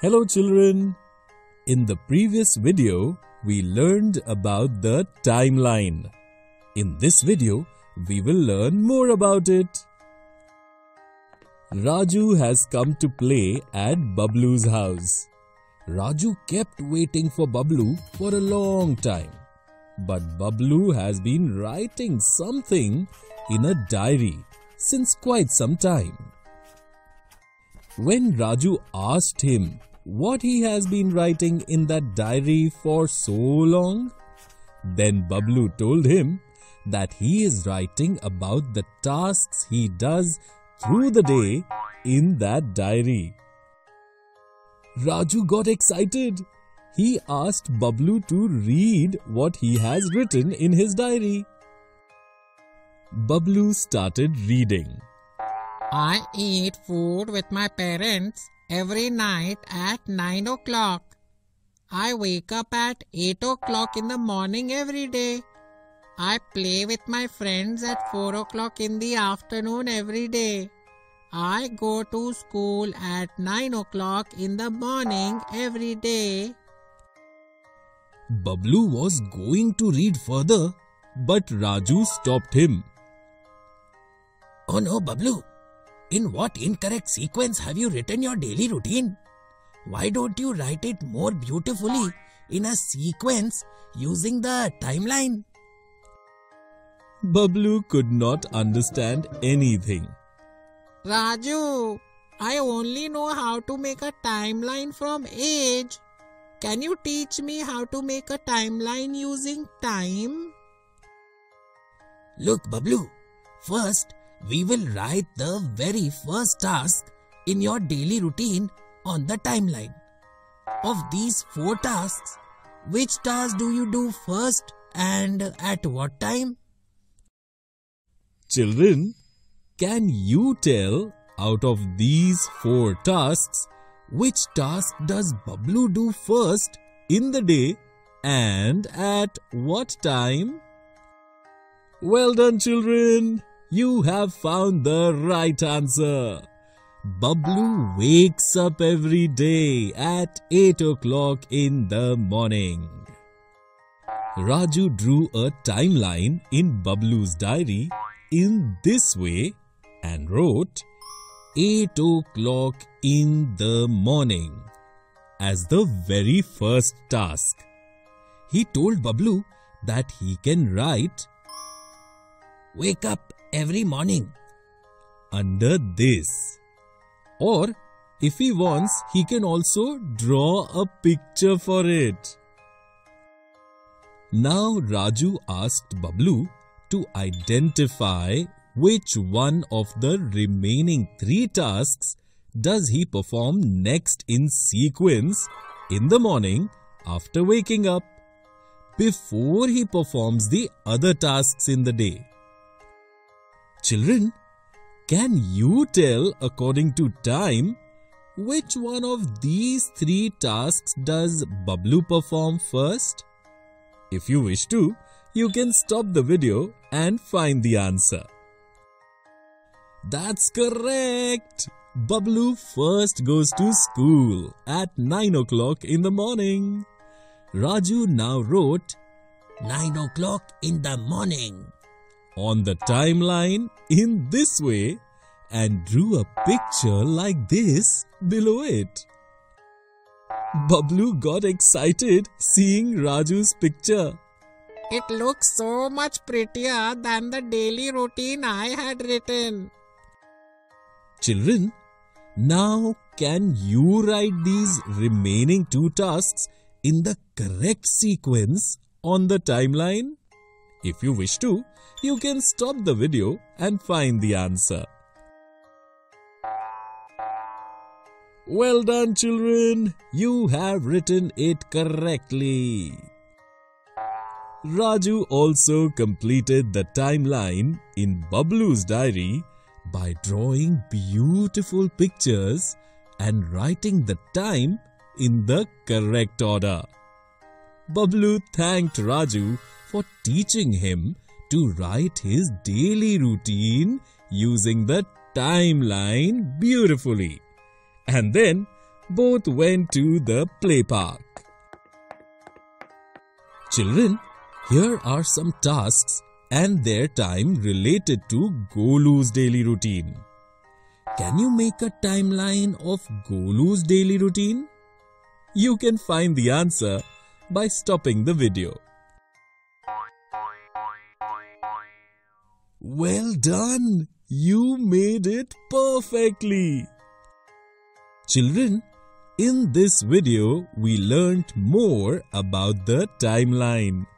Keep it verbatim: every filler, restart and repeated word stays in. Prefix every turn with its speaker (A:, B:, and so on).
A: Hello children! In the previous video, we learned about the timeline. In this video, we will learn more about it. Raju has come to play at Bablu's house. Raju kept waiting for Bablu for a long time. But Bablu has been writing something in a diary since quite some time. When Raju asked him what he has been writing in that diary for so long, then Bablu told him that he is writing about the tasks he does through the day in that diary. Raju got excited. He asked Bablu to read what he has written in his diary. Bablu started reading.
B: I eat food with my parents every night at nine o'clock. I wake up at eight o'clock in the morning every day. I play with my friends at four o'clock in the afternoon every day. I go to school at nine o'clock in the morning every day.
A: Bablu was going to read further, but Raju stopped him.
C: Oh no, Bablu! In what incorrect sequence have you written your daily routine? Why don't you write it more beautifully in a sequence using the timeline?
A: Bablu could not understand anything.
B: Raju, I only know how to make a timeline from age. Can you teach me how to make a timeline using time?
C: Look, Bablu, first we will write the very first task in your daily routine on the timeline. Of these four tasks, which task do you do first and at what time?
A: Children, can you tell out of these four tasks, which task does Bablu do first in the day and at what time? Well done, children! You have found the right answer. Bablu wakes up every day at eight o'clock in the morning. Raju drew a timeline in Bablu's diary in this way and wrote eight o'clock in the morning as the very first task. He told Bablu that he can write
C: Wake up every morning
A: under this. Or if he wants, he can also draw a picture for it. Now Raju asked Bablu to identify which one of the remaining three tasks does he perform next in sequence in the morning after waking up, before he performs the other tasks in the day. Children, can you tell according to time which one of these three tasks does Bablu perform first? If you wish to, you can stop the video and find the answer. That's correct! Bablu first goes to school at nine o'clock in the morning. Raju now wrote
C: nine o'clock in the morning
A: on the timeline in this way and drew a picture like this below it. Bablu got excited seeing Raju's picture.
B: It looks so much prettier than the daily routine I had written.
A: Children, now can you write these remaining two tasks in the correct sequence on the timeline? If you wish to, you can stop the video and find the answer. Well done, children! You have written it correctly. Raju also completed the timeline in Bablu's diary by drawing beautiful pictures and writing the time in the correct order. Bablu thanked Raju for teaching him to write his daily routine using the timeline beautifully. And then both went to the play park. Children, here are some tasks and their time related to Golu's daily routine. Can you make a timeline of Golu's daily routine? You can find the answer by stopping the video. Well done! You made it perfectly! Children, in this video, we learnt more about the timeline.